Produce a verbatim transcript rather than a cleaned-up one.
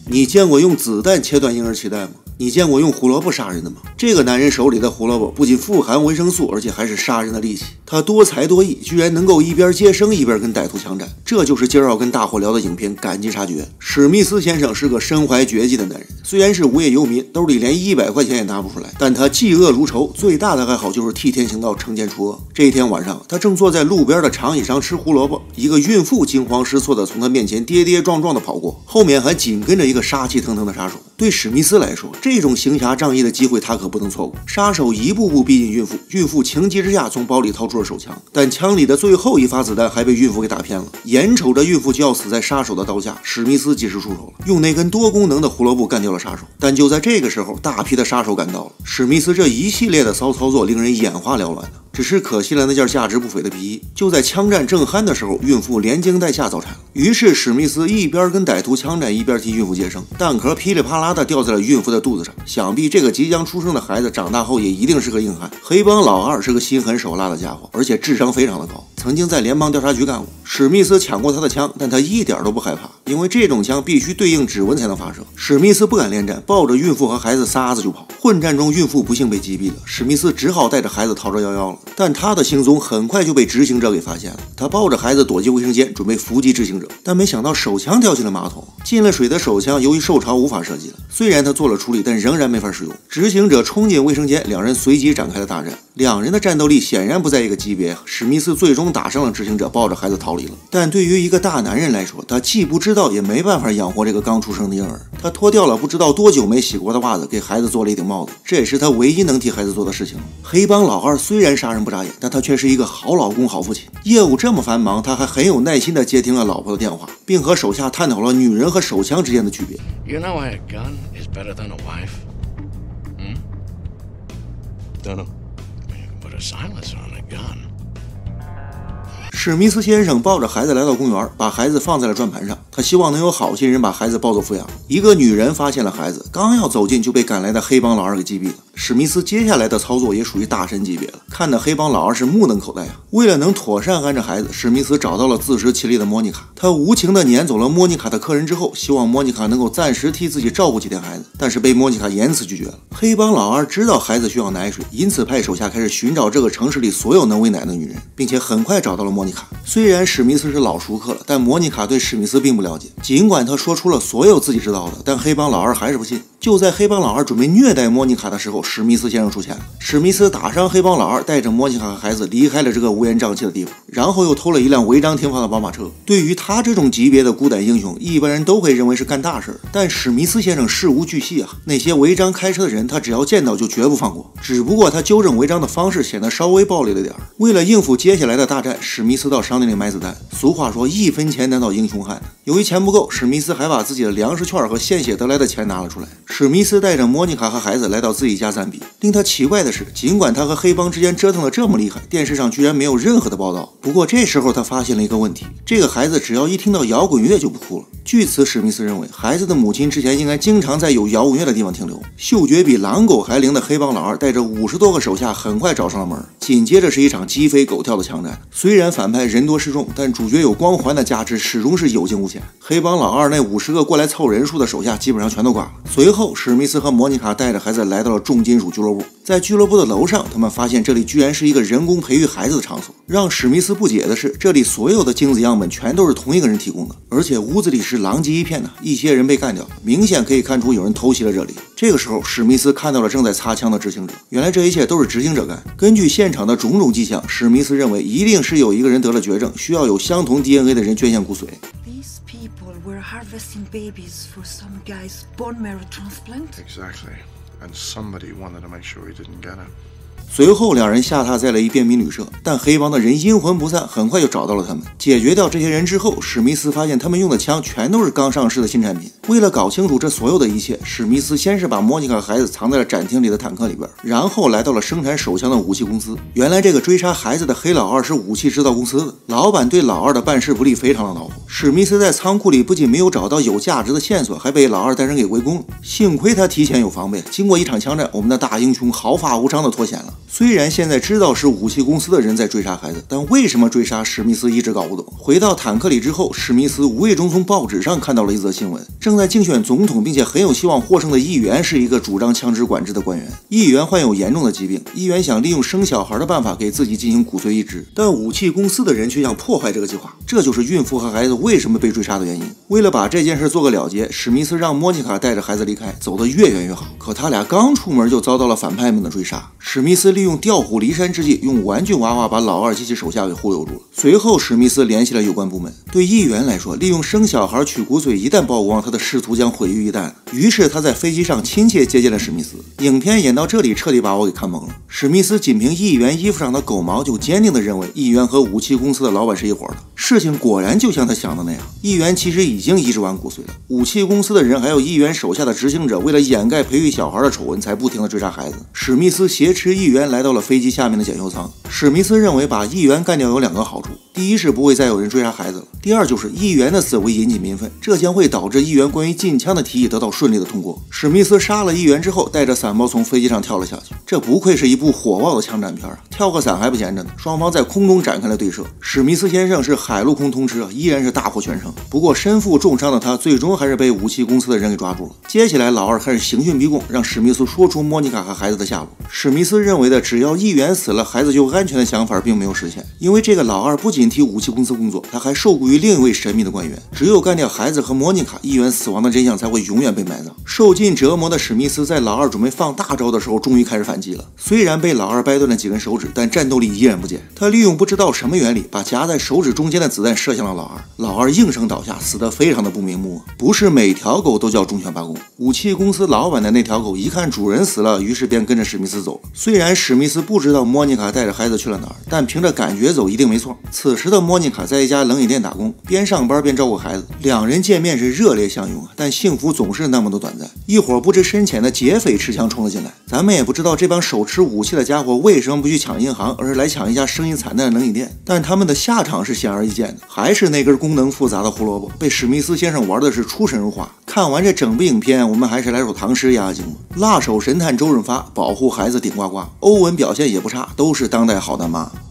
你见过用子弹切断婴儿脐带吗？你见过用胡萝卜杀人的吗？这个男人手里的胡萝卜不仅富含维生素，而且还是杀人的利器。他多才多艺，居然能够一边接生一边跟歹徒枪战。这就是今儿要跟大伙聊的影片《赶尽杀绝》。史密斯先生是个身怀绝技的男人，虽然是无业游民，兜里连一百块钱也拿不出来，但他嫉恶如仇，最大的爱好就是替天行道，惩奸除恶。这一天晚上，他正坐在路边的长椅上吃胡萝卜，一个孕妇惊慌失措的从他面前跌跌撞撞的跑过，后面还紧跟着一个杀气腾腾的杀手。对史密斯来说，这种行侠仗义的机会他可不能错过。杀手一步步逼近孕妇，孕妇情急之下从包里掏出了手枪，但枪里的最后一发子弹还被孕妇给打偏了。眼瞅着孕妇就要死在杀手的刀下，史密斯及时出手了，用那根多功能的胡萝卜干掉了杀手。但就在这个时候，大批的杀手赶到了。史密斯这一系列的骚操作令人眼花缭乱的。只是可惜了那件价值不菲的皮衣。就在枪战正酣的时候，孕妇连惊带吓早产了。于是史密斯一边跟歹徒枪战，一边替孕妇接生，弹壳噼里啪啦的掉在了孕妇的肚子上。想必这个即将出生的孩子长大后也一定是个硬汉。黑帮老二是个心狠手辣的家伙，而且智商非常的高，曾经在联邦调查局干过。史密斯抢过他的枪，但他一点都不害怕，因为这种枪必须对应指纹才能发射。史密斯不敢恋战，抱着孕妇和孩子撒子就跑。混战中，孕妇不幸被击毙了，史密斯只好带着孩子逃之夭夭了。但他的行踪很快就被执行者给发现了，他抱着孩子躲进卫生间，准备伏击执行者，但没想到手枪掉进了马桶。进了水的手枪由于受潮无法射击了，虽然他做了处理，但仍然没法使用。执行者冲进卫生间，两人随即展开了大战。两人的战斗力显然不在一个级别，史密斯最终打伤了执行者，抱着孩子逃离了。但对于一个大男人来说，他既不知道也没办法养活这个刚出生的婴儿。他脱掉了不知道多久没洗过的袜子，给孩子做了一顶帽子，这也是他唯一能替孩子做的事情。黑帮老二虽然杀人不眨眼，但他却是一个好老公好父亲。业务这么繁忙，他还很有耐心地接听了老婆的电话，并和手下探讨了女人和手枪之间的区别。 You know why a gun is better than a wife? Hmm? Don't know. You can put a silencer on a gun. 史密斯先生抱着孩子来到公园，把孩子放在了转盘上，他希望能有好心人把孩子抱走抚养。一个女人发现了孩子，刚要走近就被赶来的黑帮老二给击毙了。史密斯接下来的操作也属于大神级别了，看得黑帮老二是目瞪口呆啊！为了能妥善安置孩子，史密斯找到了自食其力的莫妮卡，他无情地撵走了莫妮卡的客人之后，希望莫妮卡能够暂时替自己照顾几天孩子，但是被莫妮卡严词拒绝了。黑帮老二知道孩子需要奶水，因此派手下开始寻找这个城市里所有能喂奶的女人，并且很快找到了莫妮卡。虽然史密斯是老熟客了，但莫妮卡对史密斯并不了解，尽管他说出了所有自己知道的，但黑帮老二还是不信。就在黑帮老二准备虐待莫妮卡的时候，史密斯先生出现了。史密斯打伤黑帮老二，带着莫妮卡和孩子离开了这个乌烟瘴气的地方，然后又偷了一辆违章停放的宝马车。对于他这种级别的孤胆英雄，一般人都会认为是干大事，但史密斯先生事无巨细啊，那些违章开车的人他只要见到就绝不放过，只不过他纠正违章的方式显得稍微暴力了点。为了应付接下来的大战，史密斯到商店里买子弹。俗话说一分钱难倒英雄汉，由于钱不够，史密斯还把自己的粮食券和献血得来的钱拿了出来。史密斯带着莫妮卡和孩子来到自己家暂避。令他奇怪的是，尽管他和黑帮之间折腾的这么厉害，电视上居然没有任何的报道。不过这时候他发现了一个问题，这个孩子只要一听到摇滚乐就不哭了。据此，史密斯认为孩子的母亲之前应该经常在有摇滚乐的地方停留。嗅觉比狼狗还灵的黑帮老二带着五十多个手下很快找上了门，紧接着是一场鸡飞狗跳的枪战。虽然反派人多势众，但主角有光环的加持，始终是有惊无险。黑帮老二那五十个过来凑人数的手下基本上全都挂了。随后史密斯和莫妮卡带着孩子来到了重金属俱乐部，在俱乐部的楼上，他们发现这里居然是一个人工培育孩子的场所。让史密斯不解的是，这里所有的精子样本全都是同一个人提供的，而且屋子里是狼藉一片呢，一些人被干掉，明显可以看出有人偷袭了这里。这个时候，史密斯看到了正在擦枪的执行者，原来这一切都是执行者干。根据现场的种种迹象，史密斯认为一定是有一个人得了绝症，需要有相同 D N A 的人捐献骨髓。 These people were harvesting babies for some guy's bone marrow transplant. Exactly. And somebody wanted to make sure he didn't get it. 随后两人下榻在了一便民旅社，但黑帮的人阴魂不散，很快就找到了他们。解决掉这些人之后，史密斯发现他们用的枪全都是刚上市的新产品。为了搞清楚这所有的一切，史密斯先是把莫妮卡孩子藏在了展厅里的坦克里边，然后来到了生产手枪的武器公司。原来这个追杀孩子的黑老二是武器制造公司的，老板对老二的办事不力非常的恼火。史密斯在仓库里不仅没有找到有价值的线索，还被老二带人给围攻了。幸亏他提前有防备，经过一场枪战，我们的大英雄毫发无伤的脱险了。 虽然现在知道是武器公司的人在追杀孩子，但为什么追杀史密斯一直搞不懂。回到坦克里之后，史密斯无意中从报纸上看到了一则新闻，正在竞选总统并且很有希望获胜的议员是一个主张枪支管制的官员。议员患有严重的疾病，议员想利用生小孩的办法给自己进行骨髓移植，但武器公司的人却想破坏这个计划，这就是孕妇和孩子为什么被追杀的原因。为了把这件事做个了结，史密斯让莫妮卡带着孩子离开，走得越远越好。可他俩刚出门就遭到了反派们的追杀。史密斯利用调虎离山之计，用玩具娃娃把老二及其手下给忽悠住了。随后史密斯联系了有关部门。对议员来说，利用生小孩取骨髓一旦曝光，他的仕途将毁于一旦。于是他在飞机上亲切接见了史密斯。影片演到这里彻底把我给看懵了。史密斯仅凭议员衣服上的狗毛就坚定地认为议员和武器公司的老板是一伙的。事情果然就像他想的那样，议员其实已经移植完骨髓了。武器公司的人还有议员手下的执行者为了掩盖培育小孩的丑闻，才不停地追杀孩子。史密斯挟持议员来到了飞机下面的检修舱。史密斯认为把议员干掉有两个好处，第一是不会再有人追杀孩子了，第二就是议员的死会引起民愤，这将会导致议员关于禁枪的提议得到顺利的通过。史密斯杀了议员之后，带着伞包从飞机上跳了下去。这不愧是一部火爆的枪战片啊，跳个伞还不闲着呢。双方在空中展开了对射。史密斯先生是海陆空通吃啊，依然是大获全胜。不过身负重伤的他最终还是被武器公司的人给抓住了。接下来老二开始刑讯逼供，让史密斯说出莫妮卡和孩子的下落。史密斯认为的只要议员死了孩子就安全的想法并没有实现，因为这个老二不仅替武器公司工作，他还受雇于另一位神秘的官员。只有干掉孩子和莫妮卡，议员死亡的真相才会永远被埋葬。受尽折磨的史密斯在老二准备放大招的时候终于开始反击了。虽然被老二掰断了几根手指，但战斗力依然不减。他利用不知道什么原理，把夹在手指中间的子弹射向了老二。老二应声倒下，死得非常的不瞑目。不是每条狗都叫忠犬八公。武器公司老板的那条狗一看主人死了，于是便跟着史密斯走了。虽然史密斯不知道莫妮卡带着孩子去了哪儿，但凭着感觉走一定没错。此时的莫妮卡在一家冷饮店打工，边上班边照顾孩子，两人见面是热烈相拥啊，但幸福总是那么的短暂。一伙不知深浅的劫匪持枪冲了进来，咱们也不知道这帮手持武器的家伙为什么不去抢银行，而是来抢一家生意惨淡的冷饮店。但他们的下场是显而易见的，还是那根功能复杂的胡萝卜，被史密斯先生玩的是出神入化。看完这整部影片，我们还是来首唐诗压压惊吧。辣手神探周润发保护孩子顶呱呱，欧文表现也不差，都是当代好大妈。